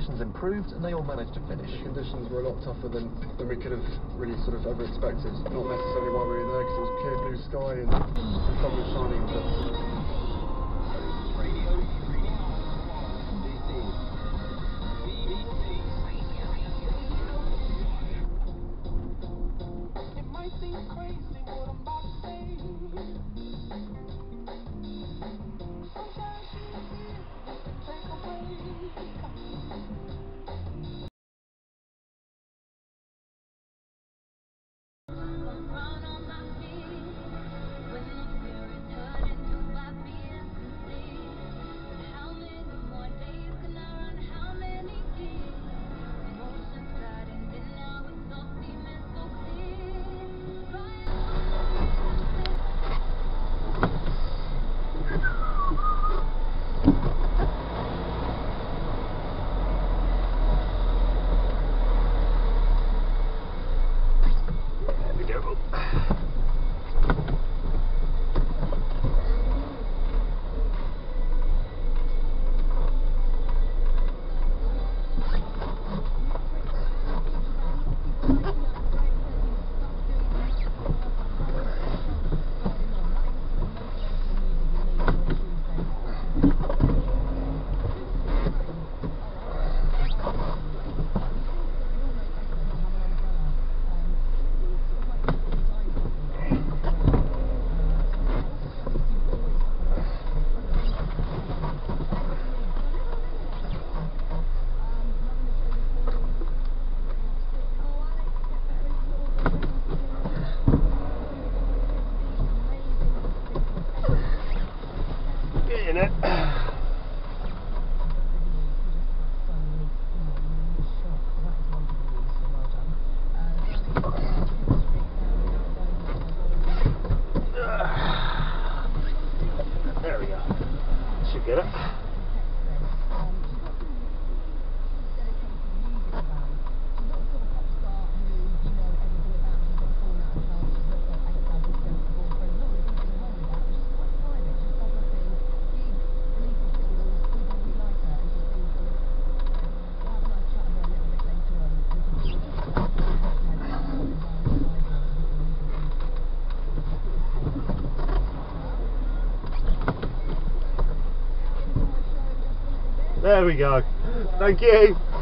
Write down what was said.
conditions improved and they all managed to finish. The conditions were a lot tougher than we could have really sort of ever expected. Not necessarily why we were there, because it was clear blue sky and the sun was shining, but in it. There we go. Should get it. There we go. Thank you.